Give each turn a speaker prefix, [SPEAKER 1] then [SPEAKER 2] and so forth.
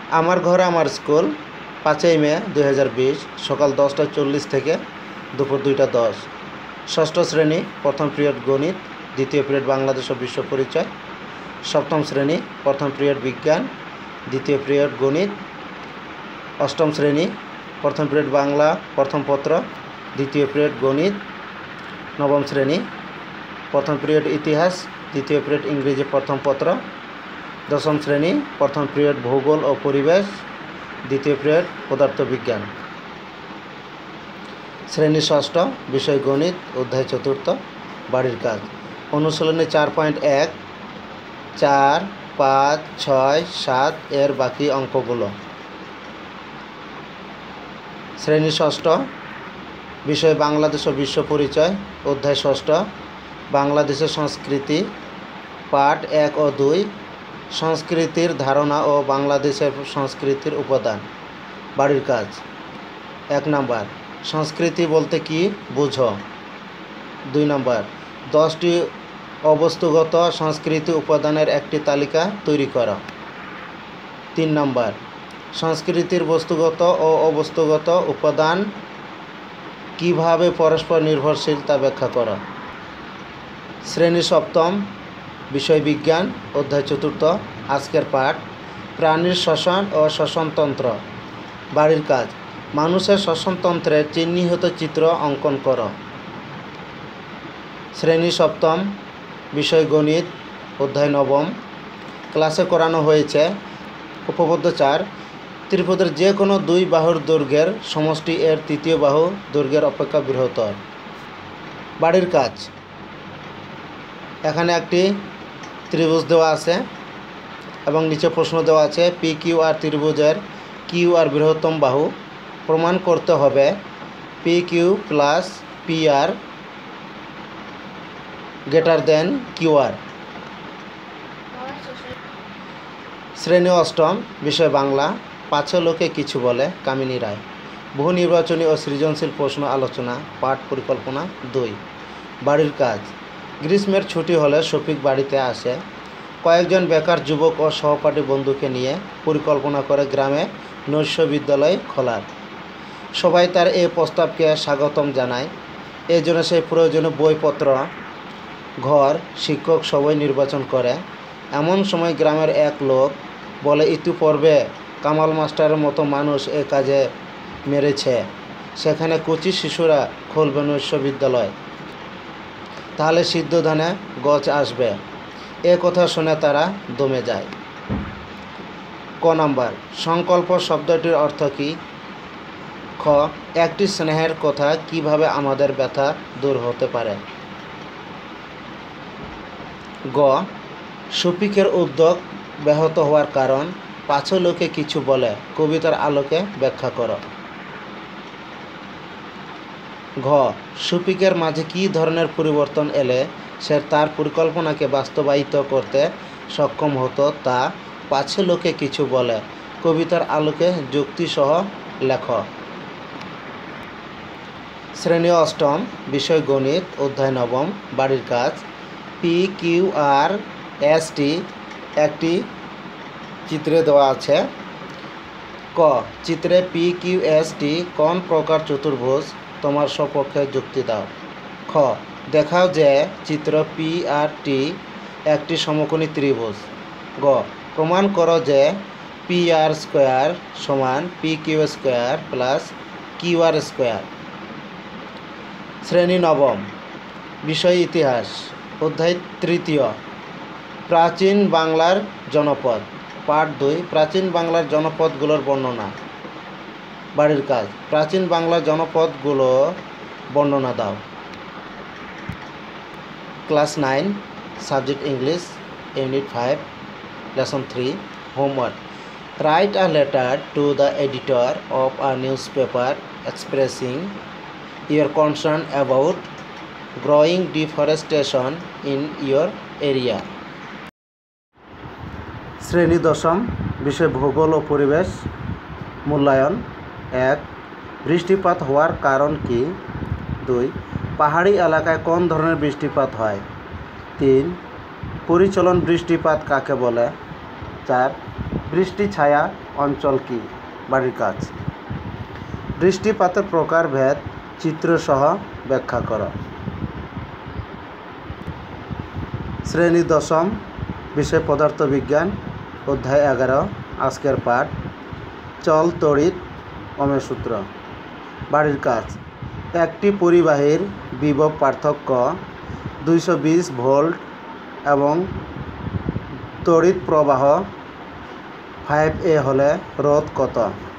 [SPEAKER 1] আমার ঘর আমার স্কুল 5ই মে 2020 সকাল 10টা 40 থেকে দুপুর 2টা 10। ষষ্ঠ শ্রেণী, প্রথম পিরিয়ড গণিত, দ্বিতীয় পিরিয়ড বাংলাদেশ ও বিশ্ব পরিচয়। সপ্তম শ্রেণী, প্রথম পিরিয়ড বিজ্ঞান, দ্বিতীয় পিরিয়ড গণিত। অষ্টম শ্রেণী, প্রথম পিরিয়ড বাংলা প্রথম পত্র, দ্বিতীয় পিরিয়ড গণিত। নবম শ্রেণী, প্রথম পিরিয়ড ইতিহাস, দ্বিতীয় পিরিয়ড ইংরেজি প্রথম পত্র। দশম শ্রেণী, প্রথম পিরিয়ড ভূগোল ও পরিবেশ, দ্বিতীয় পিরিয়ড পদার্থবিজ্ঞান। শ্রেণী ষষ্ঠ, বিষয় গণিত, অধ্যায় চতুর্থ, বাড়ির কাজ। অনুশীলনী 4.1, 4, 5, 6, 7 এর বাকি অঙ্কগুলো। শ্রেণী ষষ্ঠ, বিষয় বাংলাদেশ ও বিশ্ব পরিচয়, অধ্যায় ষষ্ঠ, বাংলাদেশের সংস্কৃতি, পাঠ 1 ও 2, সংস্কৃতির ধারণা ও বাংলাদেশের সংস্কৃতির উপাদান। বাড়ির কাজ। 1 নম্বর, সংস্কৃতি বলতে কি বুঝো। 2 নম্বর, 10টি অবস্তুগত সংস্কৃতি উপাদানের একটি তালিকা তৈরি করো। 3 নম্বর, সংস্কৃতির বস্তুগত ও অবস্তুগত উপাদান কিভাবে পরস্পর নির্ভরশীল তা ব্যাখ্যা করো। শ্রেণী সপ্তম, বিষয় বিজ্ঞান, অধ্যায় চতুর্থ, আজকের পাঠ, প্রাণীর শ্বসন ও শ্বসনতন্ত্র। বাড়ির কাজ, মানুষের শ্বসনতন্ত্রের চিহ্নিত চিত্র অঙ্কন করো। শ্রেণী সপ্তম, বিষয় গণিত, অধ্যায় নবম, ক্লাসে করানো হয়েছে উপপাদ্য 4, ত্রিপদের যে কোনো 2 বাহুর দৈর্ঘ্যের সমষ্টি এর তৃতীয় বাহু দৈর্ঘ্যের অপেক্ষা বৃহত্তর। বাড়ির কাজ, এখানে একটি ত্রিভুজ দেওয়া আছে এবং নিচে প্রশ্ন দেওয়া আছে পি কিউ আর ত্রিভুজের কিউ আর বৃহত্তম বাহু প্রমাণ করতে হবে P Q plus P R greater than Q R. শ্রেণী অষ্টম, বিষয় বাংলা, পাছে লোকে কিছু বলে, কামিনী রায়। বহু নির্বাচনী ও সৃজনশীল প্রশ্ন আলোচনা, পাঠ পরিকল্পনা 2। বাড়ির কাজ, গ্রীষ্মের ছুটি হলে শফিক বাড়িতে আসে। কয়েকজন বেকার যুবক ও সহপাঠী বন্ধুকে নিয়ে পরিকল্পনা করে গ্রামে নৈশ বিদ্যালয় খোলার। সবাই তার এই প্রস্তাবকে স্বাগতম জানায়। এই জন্য সেই প্রয়োজনীয় বইপত্র, ঘর, শিক্ষক সবাই নির্বাচন করে। এমন সময় গ্রামের এক লোক বলে, ইতিপূর্বে কামাল মাস্টারের মতো মানুষ এ কাজে মেরেছে, সেখানে কচি শিশুরা খুলবে নৈশ বিদ্যালয়, তাহলে সিদ্ধ ধানে গছ আসবে। এ কথা শুনে তারা দমে যায়। ক নাম্বার, সংকল্প শব্দটির অর্থ কী? খ, একটি স্নেহের কথা কিভাবে আমাদের ব্যথা দূর হতে পারে। গ, শফিকের উদ্যোগ ব্যাহত হওয়ার কারণ, পাছে লোকে কিছু বলে, কবিতার আলোকে ব্যাখ্যা করো। ঘ, শফিকের মাঝে কী ধরনের পরিবর্তন এলে সে তার পরিকল্পনাকে বাস্তবায়িত করতে সক্ষম হতো তা পাছে লোকে কিছু বলে, কবিতার আলোকে যুক্তিসহ লেখ। শ্রেণী অষ্টম, বিষয় গণিত, অধ্যায় নবম, বাড়ির কাজ। P Q R S T একটি চিত্রে দেওয়া আছে। ক, চিত্রে পি কিউ এস টি কোন প্রকার চতুর্ভুজ, তোমার সপক্ষে যুক্তি দাও। খ, দেখাও যে চিত্র পি আর টি একটি সমকোণী ত্রিভুজ। গ, প্রমাণ করো যে পি আর স্কোয়ার সমান P Q square plus Q R square. শ্রেণী নবম, বিষয় ইতিহাস, অধ্যায় তৃতীয়, প্রাচীন বাংলার জনপদ, পাঠ 2, প্রাচীন বাংলার জনপদগুলোর বর্ণনা। বাড়ির কাজ, প্রাচীন বাংলার জনপদগুলো বর্ণনা দাও। Class 9, subject English, unit 5, lesson 3, homework. Write a letter to the editor of a newspaper expressing your concern about growing deforestation in your area. শ্রেণী দশম, বিষয় ভূগোল ও পরিবেশ, মূল্যায়ন। 1, বৃষ্টিপাত হওয়ার কারণ কি? 2, পাহাড়ি এলাকায় কোন ধরনের বৃষ্টিপাত হয়? 3, পরিচলন বৃষ্টিপাত কাকে বলে? 4, বৃষ্টি ছায়া অঞ্চল কি? বাড়ির কাজ। বৃষ্টিপাতের প্রকারভেদ চিত্রসহ ব্যাখ্যা করো। শ্রেণী দশম, বিষয় পদার্থবিজ্ঞান, অধ্যায় 11, আজকের পাঠ চল তড়িৎ ওহমের সূত্র। বাড়ির কাজ। একটি পরিবাহীর বিভব পার্থক্য 220 ভোল্ট এবং তড়িৎ প্রবাহ 5A হলে রোধ কত?